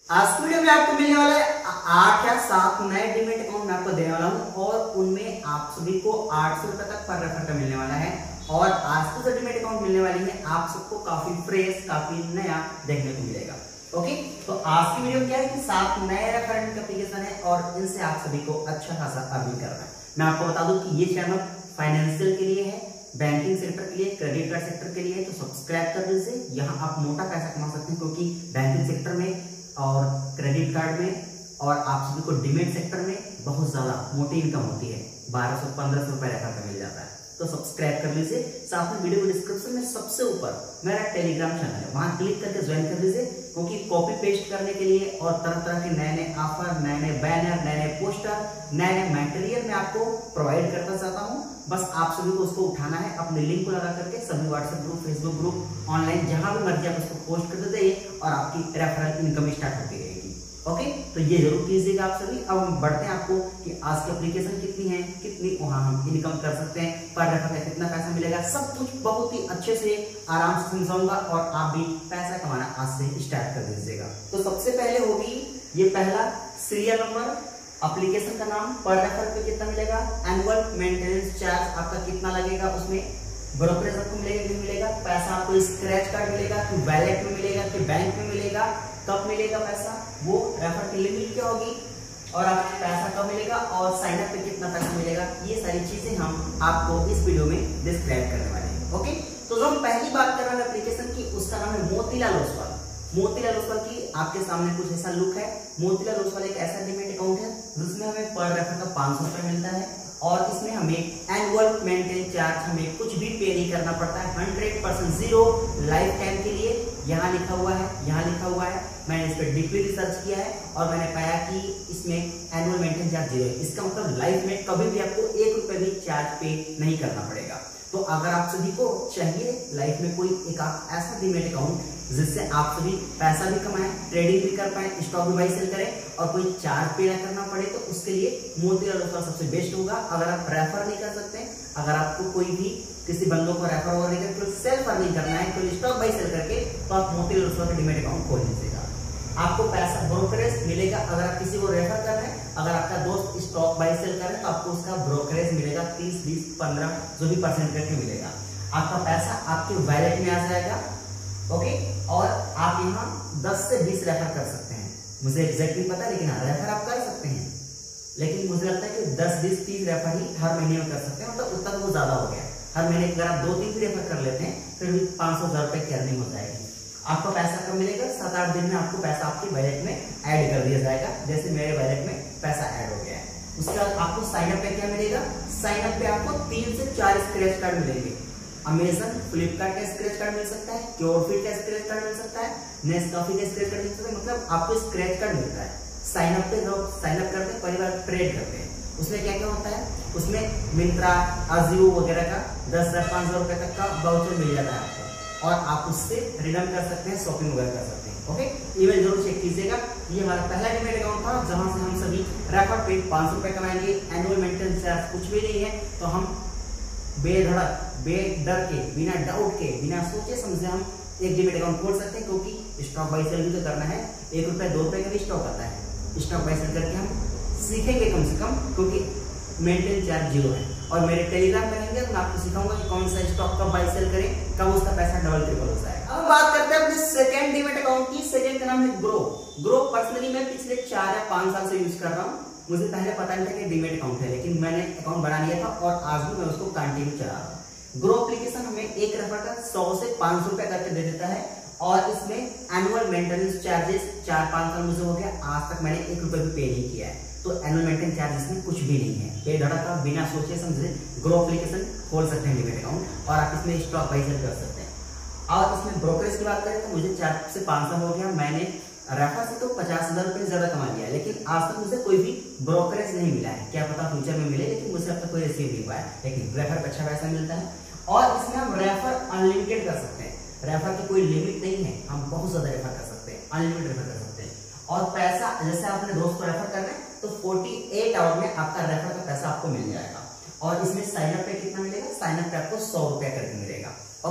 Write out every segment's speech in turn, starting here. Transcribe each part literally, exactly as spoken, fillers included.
आज की वीडियो में आपको मिलने वाला है आठ या सात नए डीमेट अकाउंट मैं आपको देने वाला हूं और उनमें आप सभी को आठ सौ रुपए तक पर रेफर का मिलने वाला है। और आज को जो डीमेट अकाउंट मिलने वाली है आप सबको काफी फ्रेश काफी नया देखने को मिलेगा। ओके, तो आज की वीडियो क्या है कि सात नए रेफरेंट एप्लीकेशन है और इनसे आप सभी को अच्छा खासा अर्निंग करना है। मैं आपको बता दूं कि ये चैनल फाइनेंशियल के लिए है, बैंकिंग सेक्टर के लिए, क्रेडिट कार्ड सेक्टर के लिए है, तो सब्सक्राइब कर दीजिए। यहाँ आप मोटा पैसा कमा सकते हैं क्योंकि बैंकिंग सेक्टर में और क्रेडिट कार्ड में और आप सभी को डीमेट सेक्टर में बहुत ज्यादा मोटी इनकम होती है, बारह सौ पंद्रह सौ रुपए रेफर का मिल जाता है। तो सब्सक्राइब कर लीजिए। साथ में वीडियो को डिस्क्रिप्शन में सबसे ऊपर मेरा टेलीग्राम चैनल है, वहां क्लिक करके ज्वाइन कर लीजिए क्योंकि कॉपी पेस्ट करने के लिए और तरह तरह के नए नए ऑफर, नए नए बैनर, नए नए पोस्टर, नए नए मटेरियल मैं आपको प्रोवाइड करता चाहता हूँ। बस आप सभी को उसको उठाना है, अपने लिंक को लगा करके सभी WhatsApp group, Facebook group, online जहां भी मर्जी आप उसको पोस्ट कर देते हैं और आपकी रेफरल इनकम स्टार्ट होती रहेगी। ओके, तो ये जरूर कीजिएगा आप सभी। अब हम बढ़ते हैं आपको कि आज की एप्लीकेशन कितनी है, कितनी वहां हम इनकम कर सकते हैं, पर रेफर का कितना पैसा मिलेगा, सब कुछ बहुत ही अच्छे से आराम से समझाऊंगा और आप भी पैसा कमाना आज से स्टार्ट कर दीजिएगा। तो सबसे पहले होगी ये पहला सीरियल नंबर, एप्लीकेशन का नाम, पर रेफर पे कितना मिलेगा, एनुअल मेंटेनेंस चार्ज आपका कितना लगेगा, उसमें ब्रोकरेज आपको मिलेगा नहीं मिलेगा, पैसा आपको स्क्रैच कार्ड मिलेगा कि वैलेट में मिलेगा कि बैंक में मिलेगा, कब मिलेगा पैसा, वो रेफर की लिमिट क्या होगी और आपको पैसा कब मिलेगा और साइन अप पे कितना पैसा मिलेगा, ये सारी चीजें हम आपको इस वीडियो में डिस्क्राइब करने वाले हैं। ओके, तो जो हम पहली बात कर रहे हैं एप्लीकेशन की, उसका नाम है मोतीलाल ओसवाल। मोतीलाल ओसवाल की आपके सामने कुछ ऐसा लुक है। मोतीलाल ओसवाल एक ऐसा डीमेट अकाउंट है जिसमें हमें पर रेफर का पांच सौ रुपए मिलता है और इसमें हमें एनुअल मेंटेनेंस चार्ज हमें कुछ भी पे नहीं करना पड़ता है, hundred percent zero life time के लिए। यहाँ लिखा हुआ है, यहाँ लिखा हुआ है, मैंने इस पर डीपली रिसर्च किया है और मैंने पाया कि इसमें एनुअल मेंटेनेंस चार्ज जीरो है। इसका मतलब लाइफ में कभी भी आपको एक रुपए भी चार्ज पे नहीं करना पड़ेगा। तो अगर आप सभी को चाहिए लाइफ में कोई एक ऐसा डीमेट अकाउंट जिससे आप सभी पैसा भी कमाएं, ट्रेडिंग भी कर पाए, स्टॉक भी बाई सेल करें और कोई चार्ज पे ना करना पड़े, तो उसके लिए मोतीलाल ओसवाल सबसे बेस्ट होगा। अगर आप रेफर नहीं कर सकते, अगर आपको कोई भी किसी बंदों को रेफर वगैरह नहीं करके सेल्फ अर्निंग करना है, कोई स्टॉक बाई सेल करके, तो आप मोतीलाल ओसवाल का डीमेट अकाउंट खोल लीजिएगा। आपको पैसा ब्रोकरेज मिलेगा अगर आप किसी को रेफर कर रहे हैं, अगर आपका दोस्त स्टॉक बाई सेल कर रहे हैं तो आपको उसका ब्रोकरेज मिलेगा तीस, बीस, पंद्रह जो भी परसेंट करके मिलेगा। आपका पैसा आपके वैलेट में आ जाएगा। ओके, और आप यहाँ दस से बीस रेफर कर सकते हैं, मुझे एग्जैक्टली पता है, लेकिन हाँ रेफर आप कर सकते हैं, लेकिन मुझे लगता है कि दस, बीस, तीस रेफर ही हर महीने में कर सकते हैं, मतलब उतना तो ज्यादा हो गया। हर महीने अगर आप दो तीन भी रेफर कर लेते हैं फिर भी पांच सौ हजार रुपए की अर्निंग हो जाएगी। आपको पैसा कब मिलेगा, सात आठ दिन में आपको पैसा आपके वैलेट में ऐड कर दिया जाएगा, जैसे मेरे वैलेट में पैसा ऐड हो गया है। उसके बाद आपको साइन अप पे क्या मिलेगा, साइन अप पे आपको तीन से चार स्क्रैच कार्ड मिलेंगे। अमेजन, फ्लिपकार्ट का स्क्रैच कार्ड मिल सकता है, क्योरफिट का स्क्रैच कार्ड मिल सकता है, नेस्कॉफी का स्क्रैच कार्ड मिल सकता है, मतलब आपको स्क्रैच कार्ड मिलता है। साइन अप पे लोग साइन अप करते हैं, पहली बार ट्रेड करते हैं, उसमें क्या क्या होता है, उसमें मिंत्रा, अजियो वगैरह का दस हजार पांच हजार रुपए तक का वाउचर मिल जाता है आपको और आप उससे रिडीम कर सकते हैं, शॉपिंग वगैरह कर सकते हैं। ओके, ईमेल जरूर चेक कीजिएगा। ये हमारा पहला डीमेट अकाउंट था जहां से हम सभी रेफर पे पांच सौ रुपए कमाएंगे। एनुअल मेंटेनेंस चार्ज कुछ भी नहीं है, तो हम बेधड़क, बेडर के, बिना डाउट के, बिना सोचे समझे हम एक डीमेट अकाउंट खोल सकते हैं क्योंकि स्टॉक बाई सेल भी तो करना है। एक रुपए दो रुपए का भी स्टॉक आता है, स्टॉक बाई सेल करके हम सीखेंगे कम से कम, क्योंकि मेंटेनेंस चार्ज जीरो है। और मेरे टेलीग्राम पे रहेंगे तो मैं आपको सिखाऊंगा कि कौन सा स्टॉक कब बाई सेल करें, कब उसका पैसा डबल ट्रिपल हो जाएगा। अब बात करते हैं अपने सेकंड डीमेट अकाउंट की। सेकंड का नाम है ग्रो। ग्रो पर्सनली मैं पिछले चार या पांच साल से यूज कर रहा हूँ। मुझे पहले पता नहीं था कि डीमेट अकाउंट है, लेकिन मैंने अकाउंट बना लिया था और आज भी मैं उसको कंटिन्यू चला रहा हूँ। ग्रो एप्लीकेशन हमें एक रेफर का सौ से पांच सौ रुपए करके दे देता है और इसमें एनुअल मेंटेनेंस चार्जेस चार पांच साल मुझे हो गया, आज तक मैंने एक रुपए भी पे नहीं किया है। तो एनुअल मेंटेनेंस चार्ज इसमें कुछ भी नहीं है। बेधड़क का बिना सोचे समझे ग्रो एप्लीकेशन खोल सकते हैं डीमेट अकाउंट और आप इसमें स्टॉक बाई सेल कर सकते हैं। और इसमें ब्रोकरेज की बात करें तो मुझे चार से पांच साल हो गया, मैंने रेफर से तो पचास हजार रुपए ज्यादा कमा लिया, लेकिन आज तक मुझे कोई भी ब्रोकरेज नहीं मिला है। क्या पता फ्यूचर में मिले, लेकिन मुझे अब तक कोई रिसीव नहीं हुआ है। लेकिन रेफर पे अच्छा पैसा मिलता है और इसमें हम रेफर अनलिमिटेड कर सकते हैं। रेफर की कोई लिमिट नहीं है, हम बहुत ज्यादा रेफर कर सकते हैं, अनलिमिटेड रेफर कर सकते हैं। और पैसा जैसे आप अपने दोस्त को रेफर कर रहे हैं तो अड़तालीस आवर में आपका रेफर का पैसा आपको मिल जाएगा। और इसमें साइन अप पे कितना मिलेगा, साइन अप पे आपको सौ रुपया करके मिलेगा। ओके,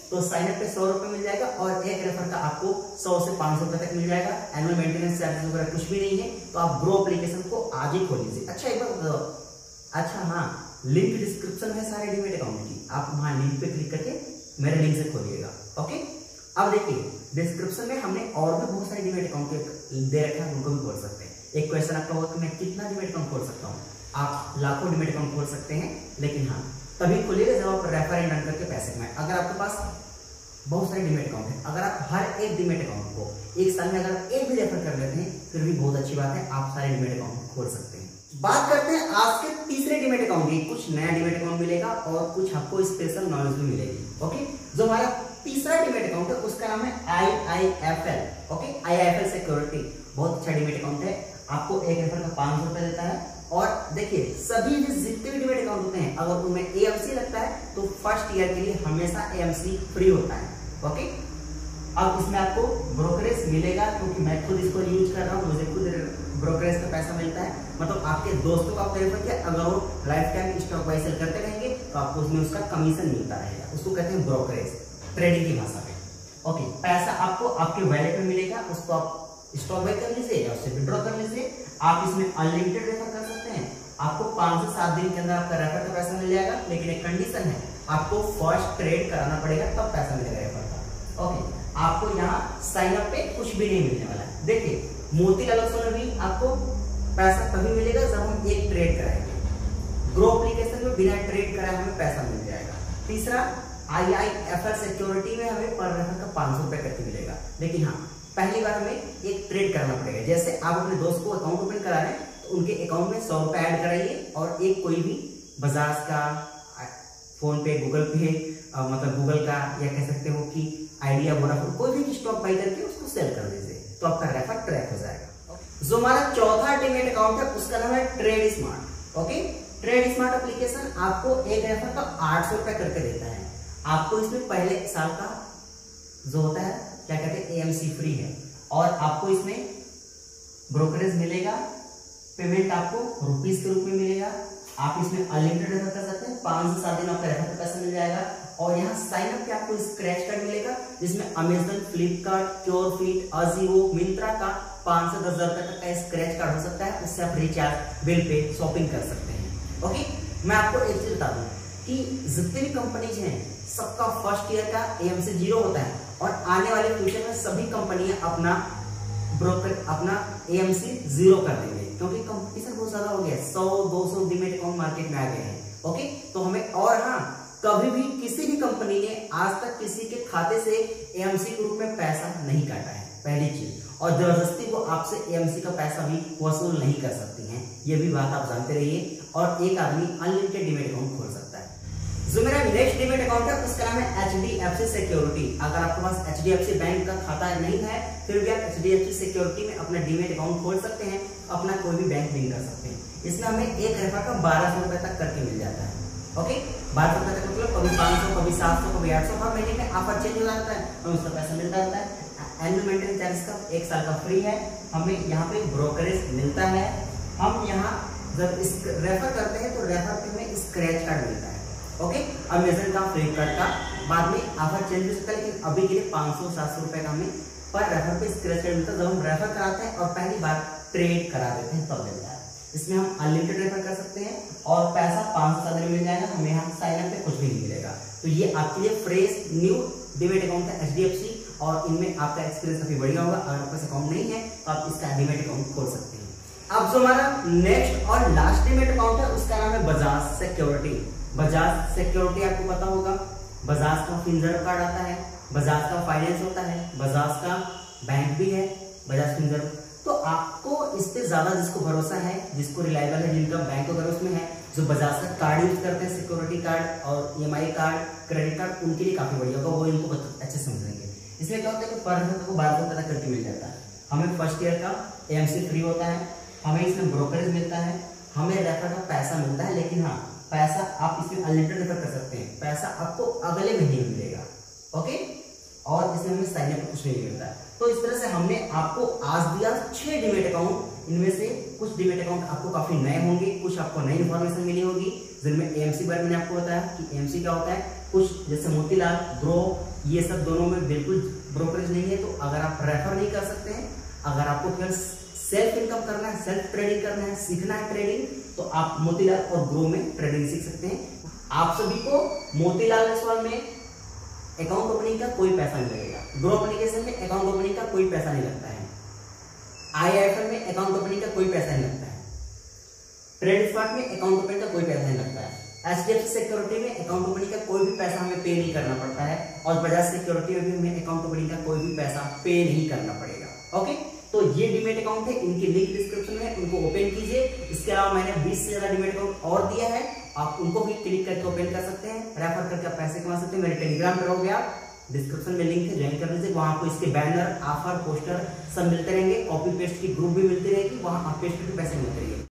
तो साइन अप पे सौ रुपए मिल जाएगा और एक रेफर का आपको सौ से पांच सौ रुपए तक मिल जाएगा। एनुअल मेंटेनेंस चार्जेस वगैरह कुछ भी नहीं है। तो आप ग्रो एप्लीकेशन को आज ही खोल लीजिए। अच्छा एक बार, अच्छा हाँ, लिंक डिस्क्रिप्शन है सारे डीमेट अकाउंट की, आप वहां लिंक पे क्लिक करके मेरे लिंक से खोलिएगा। ओके, अब देखिए डिस्क्रिप्शन में हमने और भी बहुत सारे डीमेट अकाउंट दे रखे हैं, उनको भी खोल सकते हैं। एक क्वेश्चन आपका होगा कि मैं कितना डीमेट अकाउंट खोल सकता हूँ। आप लाखों डीमेट अकाउंट खोल सकते हैं, लेकिन हाँ तभी खोलिएगा जब आप रेफर एंड अर्न करके पैसे कमाएं। अगर आपके पास बहुत सारे डीमेट अकाउंट है, अगर आप हर एक डीमेट अकाउंट को एक साल में अगर आप एक भी रेफर कर लेते हैं फिर भी बहुत अच्छी बात है, आप सारे डीमेट अकाउंट खोल सकते हैं। बात करते हैं आज के तीसरे डीमेट अकाउंट की। कुछ नया डीमेट अकाउंट मिलेगा और कुछ आपको स्पेशल नॉलेज भी मिलेगी। ओके, जो हमारा तीसरा डीमेट अकाउंट है उसका नाम है I I F L. Okay, I I F L security बहुत अच्छा डीमेट अकाउंट है, आपको एक रेफर का पांच सौ रुपए देता है। और देखिए सभी जितने भी डीमेट अकाउंट होते हैं अगर उनमें ए एम सी लगता है तो फर्स्ट ईयर के लिए हमेशा ए एम सी फ्री होता है। ओके, अब इसमें आपको ब्रोकरेज मिलेगा, क्योंकि मैं खुद इसको यूज कर रहा हूँ, मुझे खुद ब्रोकरेज का पैसा मिलता है। मतलब आपके दोस्तों को आप रेफर किया, अगर वो life time stock buy sell करते रहेंगे तो आपको उसमें उसका कमीशन मिलता रहेगा। उसको कहते हैं ब्रोकरेज, ट्रेडिंग की भाषा में। ओके, पैसा आपको आपके वैलेट में मिलेगा, उसको आप स्टॉक बाय कर लीजिए या उससे विड्रॉ कर लीजिए। आप इसमें अनलिमिटेड रेफर कर सकते हैं, आपको पांच से सात दिन के अंदर आपका रेफर का पैसा मिल जाएगा। लेकिन एक कंडीशन है, आपको फर्स्ट ट्रेड कराना पड़ेगा तब पैसा मिलेगा रेफर का। ओके, आपको यहाँ साइन अप पे कुछ भी नहीं मिलने वाला है। देखिए मोतीलाल ओसवाल में भी आपको पैसा तभी मिलेगा जब हम एक ट्रेड कराएंगे। ग्रो एप्लीकेशन में बिना ट्रेड कराए हमें पैसा मिल जाएगा। तीसरा I I F L security में हमें पर रेफर का पांच सौ रुपए करके मिलेगा। लेकिन हाँ पहली बार हमें एक ट्रेड करना पड़ेगा। जैसे आप अपने दोस्त को अकाउंट ओपन करा रहे हैं तो उनके अकाउंट में सौ रुपए ऐड कराइए और एक कोई भी बजाज का, फोन पे, गूगल पे, मतलब गूगल का, या कह सकते हो कि आइडिया, वोडाफोन, कोई भी स्टॉक बाई करके उसको सेल कर दीजिए तो आपका रेफर ट्रैक हो जाएगा। जो हमारा चौथा डीमेट अकाउंट है उसका नाम है Trade Smart. Okay, Trade Smart application आपको एक रेफर का आठ सौ रुपए करके देता है। आपको इसमें पहले साल का जो होता है क्या कहते हैं ए एम सी फ्री है और आपको इसमें ब्रोकरेज मिलेगा। पेमेंट आपको रुपीस के रूप में मिलेगा। आप इसमें अनलिमिटेड रेफर कर सकते हैं, पांच से सात दिन आपका रेफर का पैसा मिल जाएगा। और यहाँ साइन अप पे आपको स्क्रैच कार्ड मिलेगा जिसमें Amazon, Flipkart, Curefit, Ajio, Myntra का पांच से दस हजार रुपए तक का स्क्रैच कार्ड हो सकता है। उससे आप रिचार्ज, बिल पे, शॉपिंग कर सकते हैं। ओके, मैं आपको एक चीज बता दूं कि जितनी भी कंपनीज हैं सबका फर्स्ट ईयर का ए एम सी जीरो होता है और आने वाले फ्यूचर में सभी कंपनियां अपना ब्रोकर अपना ए एम सी जीरो कर देंगे, क्योंकि कंपटीशन बहुत ज्यादा हो गया है। सौ दो सौ डीमेट अकाउंट मार्केट में आ गए हैं। ओके, तो हमें, और हाँ कभी भी किसी भी कंपनी ने आज तक किसी के खाते से ए एम सी के रूप में पैसा नहीं काटा है, पहली चीज। और जबरदस्ती वो आपसे ए एम सी का पैसा भी वसूल नहीं कर सकती हैं, ये भी बात आप जानते रहिए। और एक आदमी अनलिमिटेड डीमेट अकाउंट खोल सकता है। जो मेरा नेक्स्ट डीमेट अकाउंट है उसका नाम है H D F C security. अगर आपके पास H D F C bank का खाता नहीं है फिर भी आप H D F C security में अपना डीमेट अकाउंट खोल सकते हैं, अपना कोई भी बैंक लिंक कर सकते हैं। इसमें हमें एक रेफर का बारह सौ रुपए तक करके मिल जाता है। ओके, बारह सौ रुपए तक मतलब कभी पांच सौ, कभी सात सौ, कभी आठ सौ, हर महीने में ऑफर चेंज हो जाता है, हमें उसका पैसा मिलता रहता है। एनुअल मेंटेनेंस चार्जेस का एक साल का फ्री है। हमें यहाँ पे ब्रोकरेज मिलता है। हम यहाँ जब इस रेफर करते हैं तो रेफर पे हमें स्क्रैच कार्ड मिलता है। ओके, अमेजन का, फ्लिपकार्ट का, बाद में ऑफर चेंज हो सकता है, लेकिन अभी के लिए पांच सौ सात सौ रुपए का हमें पर रेफर पे स्क्रैच कार्ड मिलता है। जब हम रेफर कराते हैं और पहली बार ट्रेड करा देते हैं तब मिलता है। इसमें हम अनलिमिटेड रेफर कर सकते हैं और पैसा पांच सौ सात दिन मिल जाएगा। हमें यहाँ साइन अप पे कुछ भी नहीं मिलेगा। तो ये आपके लिए फ्रेश न्यू डीमेट अकाउंट है एच डी एफ सी, और इनमें आपका एक्सपीरियंस काफी बढ़िया होगा। अगर आपके पास अकाउंट नहीं है तो आप इसका डीमेट अकाउंट खोल सकते हैं। अब जो हमारा नेक्स्ट और लास्ट डीमेट अकाउंट है उसका नाम है बजाज सिक्योरिटी। बजाज सिक्योरिटी आपको पता होगा, बजाज का फिनजर्व कार्ड आता है, बजाज का फाइनेंस होता है, बजाज का बैंक भी है, बजाज फिनजर्व। तो आपको इस पे ज्यादा जिसको भरोसा है, जिसको रिलायबल है, जिनका बैंक वगैरह उसमें है, जो बजाज का कार्ड यूज करते हैं, सिक्योरिटी कार्ड और E M I card, credit card, उनके लिए काफी बढ़िया होगा। वो इनको अच्छे समझेंगे। इसमें क्या होता है कि पर रेफर को बारह सौ तक करके मिल जाता है। हमें फर्स्ट ईयर का ए एम सी फ्री होता है, हमें इसमें ब्रोकरेज मिलता है, हमें रेफर का पैसा मिलता है। लेकिन हाँ पैसा आप इसमें अनलिमिटेड रेफर कर सकते हैं, पैसा आपको अगले महीने में मिलेगा। ओके, और इसमें हमें साइन अप कुछ नहीं मिलता है। तो इस तरह से हमने आपको आज दिया छह डीमेट अकाउंट। इनमें से कुछ डीमेट अकाउंट आपको काफी नए होंगे, कुछ आपको नई इन्फॉर्मेशन मिली होगी, जिनमें ए एम सी बारे में मैंने आपको बताया कि ए एम सी क्या होता है। कुछ जैसे मोतीलाल, ग्रो, ये सब दोनों में बिल्कुल ब्रोकरेज नहीं है। तो अगर आप रेफर नहीं कर सकते हैं, अगर आपको केवल सेल्फ इनकम करना है, सेल्फ ट्रेडिंग करना है, सीखना है ट्रेडिंग, तो आप मोतीलाल और ग्रो में ट्रेडिंग सीख सकते हैं। आप सभी को मोतीलाल ओसवाल में अकाउंट ओपनिंग का कोई पैसा नहीं लगेगा, ग्रो एप्लीकेशन में अकाउंट ओपनिंग का कोई पैसा नहीं लगता है, आईआईएफएल में अकाउंट ओपनिंग का कोई पैसा नहीं लगता है, ट्रेड स्मार्ट में अकाउंट ओपनिंग का कोई पैसा नहीं लगता है, एचडीएफसी सिक्योरिटी में अकाउंट ओपनिंग का कोई भी पैसा हमें पे नहीं करना पड़ता है, और बजाज सिक्योरिटी में भी हमें अकाउंट ओपनिंग का कोई भी पैसा पे नहीं करना पड़ेगा। ओके, तो ये डीमेट अकाउंट है, इनकी लिंक डिस्क्रिप्शन में, उनको ओपन कीजिए। इसके अलावा मैंने बीस से ज्यादा डीमेट अकाउंट और दिया है, आप उनको भी क्लिक करके ओपन कर सकते हैं, रेफर करके आप पैसे कमा सकते हैं। मेरे टेलीग्राम पर हो गया, डिस्क्रिप्शन में लिंक है, ज्वाइन कर लीजिए। वहां आपको इसके बैनर, ऑफर, पोस्टर सब मिलते रहेंगे, कॉपी पेस्ट की ग्रुप भी मिलती रहेगी, वहां आप पेस्ट करके पैसे मिलते रहेंगे।